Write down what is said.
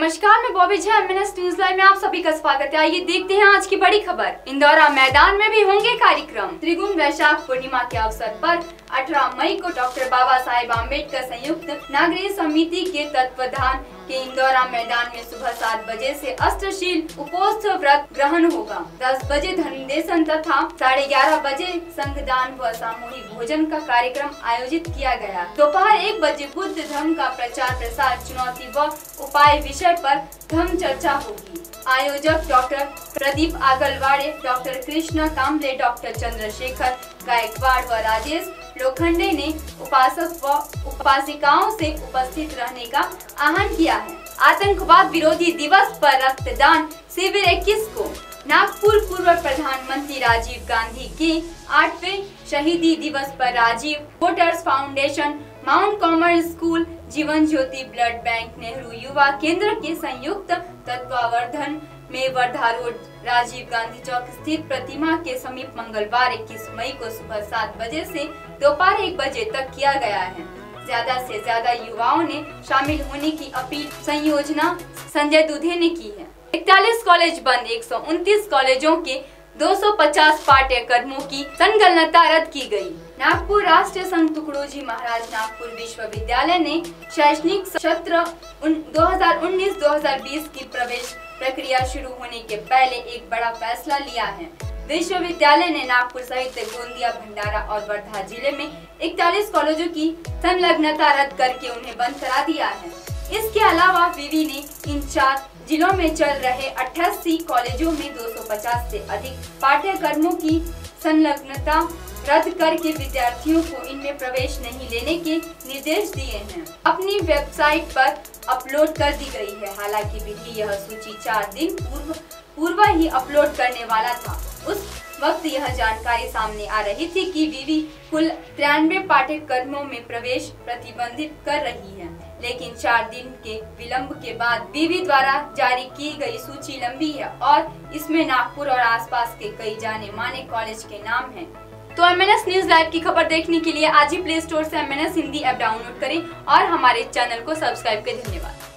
नमस्कार, मैं Bobby Jha MNS news live में आप सभी का स्वागत है। आइए देखते हैं आज की बड़ी खबर। इंदौरा मैदान में भी होंगे कार्यक्रम। त्रिगुण वैशाख पूर्णिमा के अवसर पर 18 मई को डॉक्टर बाबा साहेब आम्बेडकर संयुक्त नागरिक समिति के तत्वाधान के इंदौरा मैदान में सुबह 7 बजे से अष्टशील उपोत्सव व्रत ग्रहण होगा। 10 बजे धर्मदेशन तथा 11:30 बजे संघदान व सामूहिक भोजन का कार्यक्रम आयोजित किया गया। दोपहर 1 बजे बुद्ध धर्म का प्रचार प्रसार, चुनौती व उपाय विषय पर धर्म चर्चा होगी। आयोजक doctor Pradeep Agalwade, doctor Krishna Kamble, doctor Chandrashekhar Gaikwad व राजेश लोखंडे ने उपासक व उपासिकाओं से उपस्थित रहने का आह्वान किया है। आतंकवाद विरोधी दिवस पर रक्तदान शिविर 21 को। नागपुर पूर्व प्रधानमंत्री राजीव गांधी के 8वें शहीदी दिवस पर Rajiv voters foundation, mount common school, Jeevan Jyoti blood bank, Nehru युवा केंद्र के संयुक्त तत्वावधान में वर्धा रोड राजीव गांधी चौक स्थित प्रतिमा के समीप मंगलवार 21 मई को सुबह 7 बजे से दोपहर 1 बजे तक किया गया है। ज्यादा से ज्यादा युवाओं ने शामिल होने की अपील संयोजना संजय दुधे ने की है। 41 कॉलेज बंद, 129 कॉलेजों के 250 पाठ्यक्रमों की संगणना रद्द की गई। नागपुर राष्ट्रीय संत तुकडोजी महाराज नागपुर विश्वविद्यालय ने शैक्षणिक सत्र 2019-2020 की प्रवेश प्रक्रिया शुरू होने के पहले एक बड़ा फैसला लिया है। विश्वविद्यालय ने नागपुर सहित गोंदिया, भंडारा और वर्धा जिले में 41 कॉलेजों की संलग्नता रद्द करके उन्हें बंद करा दिया है। इसके अलावा विवि ने इन 4 जिलों में चल रहे 88 कॉलेजों में 250 से अधिक पाठ्यक्रमों की संलग्नता रद्द करके विद्यार्थियों को इनमें प्रवेश नहीं लेने के निर्देश दिए हैं। अपनी वेबसाइट पर अपलोड कर दी गई है। हालांकि विधि यह सूची 4 दिन पूर्व ही अपलोड करने वाला था। उस वक्त यह जानकारी सामने आ रही थी कि विवि कुल 93 पाठ्यक्रमों में प्रवेश प्रतिबंधित कर रही है, लेकिन 4 दिन के विलंब के बाद विवि द्वारा जारी की गई सूची लंबी है और इसमें नागपुर और आसपास के कई जाने माने कॉलेज के नाम हैं। तो एमएनएस न्यूज लाइव की खबर देखने के लिए आज ही प्ले स्टोर से एमएनएस हिंदी ऐप डाउनलोड करें और हमारे चैनल को सब्सक्राइब करें। धन्यवाद।